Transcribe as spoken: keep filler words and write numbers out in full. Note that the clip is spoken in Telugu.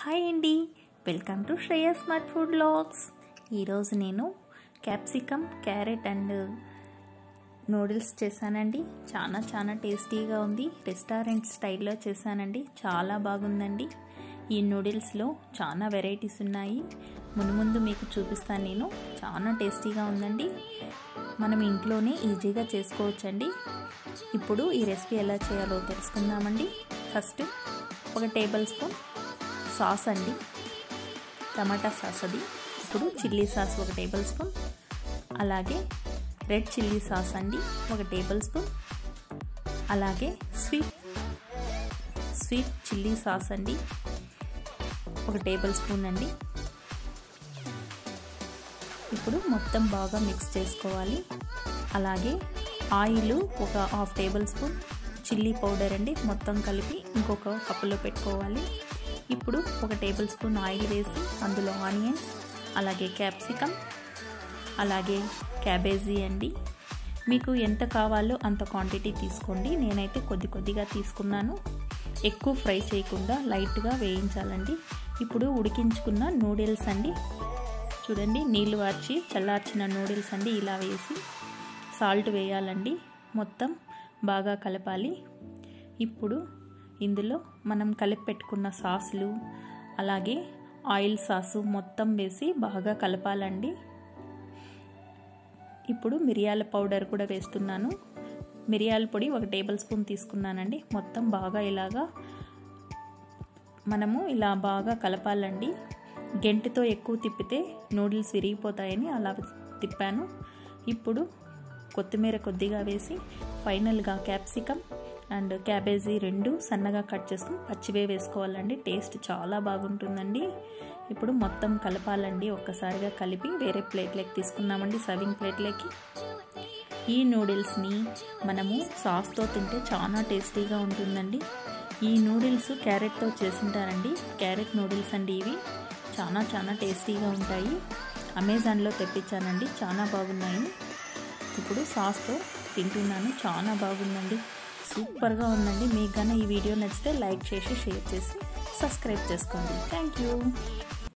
హాయ్ అండి, welcome to Shreya smart food vlogs. ఈరోజు నేను క్యాప్సికమ్ క్యారెట్ అండ్ నూడిల్స్ చేశానండి. చాలా చాలా టేస్టీగా ఉంది. రెస్టారెంట్ స్టైల్లో చేశానండి. చాలా బాగుందండి. ఈ నూడిల్స్లో చాలా వెరైటీస్ ఉన్నాయి. ముందు ముందు మీకు చూపిస్తాను నేను. చాలా టేస్టీగా ఉందండి. మనం ఇంట్లోనే ఈజీగా చేసుకోవచ్చండి. ఇప్పుడు ఈ రెసిపీ ఎలా చేయాలో తెలుసుకుందామండి. ఫస్ట్ ఒక టేబుల్ స్పూన్ సాస్ అండి, టమాటా సాస్ అది. ఇప్పుడు చిల్లీ సాస్ ఒక టేబుల్ స్పూన్, అలాగే రెడ్ చిల్లీ సాస్ అండి ఒక టేబుల్ స్పూన్, అలాగే స్వీట్ స్వీట్ చిల్లీ సాస్ అండి ఒక టేబుల్ స్పూన్ అండి. ఇప్పుడు మొత్తం బాగా మిక్స్ చేసుకోవాలి. అలాగే ఆయిల్ ఒక half tablespoon, chilli powder అండి మొత్తం కలిపి ఇంకొక కప్పులో పెట్టుకోవాలి. ఇప్పుడు ఒక టేబుల్ స్పూన్ ఆయిల్ వేసి అందులో ఆనియన్స్, అలాగే క్యాప్సికమ్, అలాగే క్యాబేజీ అండి. మీకు ఎంత కావాలో అంత క్వాంటిటీ తీసుకోండి. నేనైతే కొద్ది కొద్దిగా తీసుకున్నాను. ఎక్కువ ఫ్రై చేయకుండా లైట్గా వేయించాలండి. ఇప్పుడు ఉడికించుకున్న నూడిల్స్ అండి, చూడండి నీళ్ళు వార్చి చల్లార్చిన నూడిల్స్ అండి. ఇలా వేసి సాల్ట్ వేయాలండి. మొత్తం బాగా కలపాలి. ఇప్పుడు ఇందులో మనం కలిపి పెట్టుకున్న సాసులు, అలాగే ఆయిల్ సాసు మొత్తం వేసి బాగా కలపాలండి. ఇప్పుడు మిరియాల పౌడర్ కూడా వేస్తున్నాను. మిరియాల పొడి ఒక టేబుల్ స్పూన్ తీసుకున్నానండి. మొత్తం బాగా ఇలాగా మనము ఇలా బాగా కలపాలండి. గెంటితో ఎక్కువ తిప్పితే నూడిల్స్ విరిగిపోతాయని అలా తిప్పాను. ఇప్పుడు కొత్తిమీర కొద్దిగా వేసి ఫైనల్గా క్యాప్సికమ్ అండ్ క్యాబేజీ రెండు సన్నగా కట్ చేసుకుని పచ్చివే వేసుకోవాలండి. టేస్ట్ చాలా బాగుంటుందండి. ఇప్పుడు మొత్తం కలపాలండి. ఒక్కసారిగా కలిపి వేరే ప్లేట్లోకి తీసుకున్నామండి, సర్వింగ్ ప్లేట్లోకి. ఈ నూడిల్స్ని మనము సాస్తో తింటే చాలా టేస్టీగా ఉంటుందండి. ఈ నూడిల్స్ క్యారెట్తో చేసింటారండి. క్యారెట్ నూడిల్స్ అండి ఇవి. చాలా చాలా టేస్టీగా ఉంటాయి. అమెజాన్లో తెప్పించానండి, చాలా బాగున్నాయి. ఇప్పుడు సాస్తో తింటున్నాను. చాలా బాగుందండి, సూపర్గా ఉందండి. మీకు కానీ ఈ వీడియో నచ్చితే లైక్ చేసి షేర్ చేసి సబ్స్క్రైబ్ చేసుకోండి. Thank you.